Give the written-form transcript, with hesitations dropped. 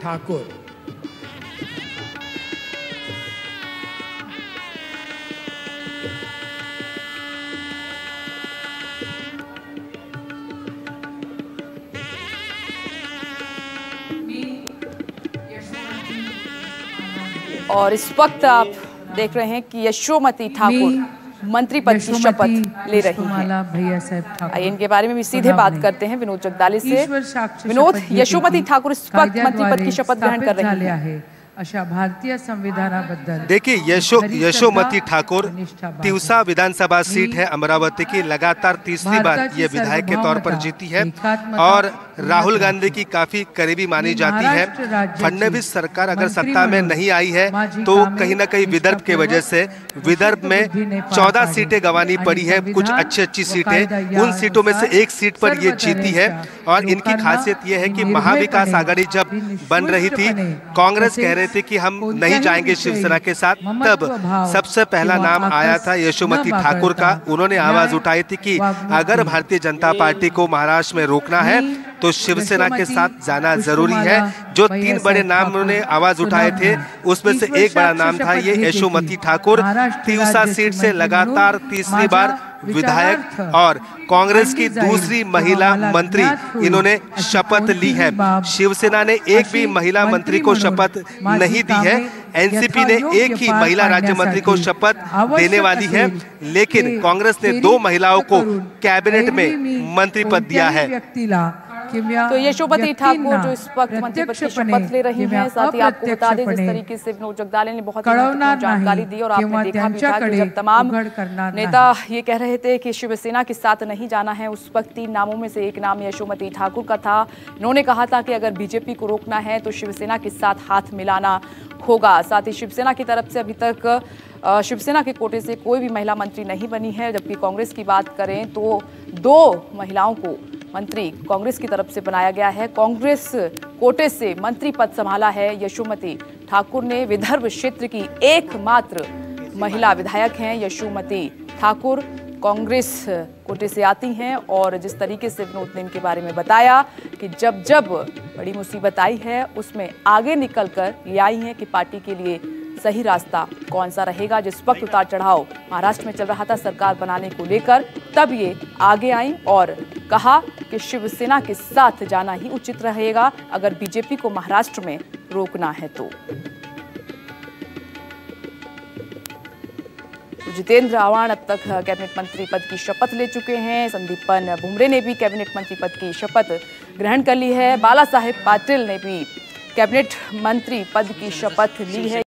ठाकुर। और इस वक्त आप देख रहे हैं कि यशोमती ठाकुर मंत्री पद की शपथ ले रही हैं। आइए इनके बारे में भी सीधे बात करते हैं विनोद जगदाले से। विनोद, यशोमती ठाकुर इस वक्त मंत्री पद की शपथ ग्रहण कर रही हैं। अशा भारतीय संविधानाबद्दल देखिए, यशोमती ठाकुर तिवसा विधानसभा सीट है अमरावती की, लगातार तीसरी बार ये विधायक के तौर पर जीती है और राहुल गांधी की काफी करीबी मानी जाती है। फडणवीस सरकार अगर सत्ता में नहीं आई है तो कहीं ना कहीं विदर्भ के वजह से विदर्भ में 14 सीटें गंवानी पड़ी है, कुछ अच्छी सीटें, उन सीटों में से एक सीट पर ये जीती है। और इनकी खासियत ये है कि महाविकास आघाड़ी जब बन रही थी, कांग्रेस कह रही थी कि हम नहीं जाएंगे शिवसेना के साथ, तब सबसे पहला नाम आया था यशोमती ठाकुर का। उन्होंने आवाज उठाई थी कि अगर भारतीय जनता पार्टी को महाराष्ट्र में रोकना है तो शिवसेना के साथ जाना जरूरी है। जो 3 बड़े नाम उन्होंने आवाज उठाए थे उसमें से एक बड़ा नाम था ये यशोमती ठाकुर। तिवसा सीट से लगातार तीसरी बार विधायक और कांग्रेस की दूसरी महिला मंत्री इन्होंने शपथ ली है। शिवसेना ने एक भी महिला मंत्री को शपथ नहीं दी है। एनसीपी ने एक ही महिला राज्य मंत्री को शपथ देने वाली है, लेकिन कांग्रेस ने 2 महिलाओं को कैबिनेट में मंत्री पद दिया है। तो यशोमती ठाकुर जो इस वक्त मंत्री पद की शपथ ले रही हैं, साथ ही आपको बता दें जिस तरीके से विनोद जगदाले ने बहुत जानकारी दी और आपने देखा भी था कि जब तमाम नेता ये कह रहे थे कि शिवसेना के साथ नहीं जाना है, उस वक्त 3 नामों में से एक नाम यशोमती ठाकुर का था। इन्होंने कहा था कि अगर बीजेपी को रोकना है तो शिवसेना के साथ हाथ मिलाना होगा। साथ ही शिवसेना की तरफ से अभी तक शिवसेना के कोटे से कोई भी महिला मंत्री नहीं बनी है, जबकि कांग्रेस की बात करें तो 2 महिलाओं को मंत्री कांग्रेस की तरफ से बनाया गया है। कांग्रेस कोटे से मंत्री पद संभाला है यशोमती ठाकुर ने। विदर्भ क्षेत्र की एकमात्र महिला विधायक हैं यशोमती ठाकुर, कांग्रेस कोटे से आती हैं। और जिस तरीके से विनोद ने इनके बारे में बताया कि जब जब बड़ी मुसीबत आई है उसमें आगे निकलकर ये आई हैं कि पार्टी के लिए सही रास्ता कौन सा रहेगा। जिस वक्त उतार चढ़ाव महाराष्ट्र में चल रहा था सरकार बनाने को लेकर, तब ये आगे आई और कहा कि शिवसेना के साथ जाना ही उचित रहेगा अगर बीजेपी को महाराष्ट्र में रोकना है तो। जितेंद्र आव्हाड अब तक कैबिनेट मंत्री पद की शपथ ले चुके हैं। संदीपन भुमरे ने भी कैबिनेट मंत्री पद की शपथ ग्रहण कर ली है। बाला साहेब पाटिल ने भी कैबिनेट मंत्री पद की शपथ ली है।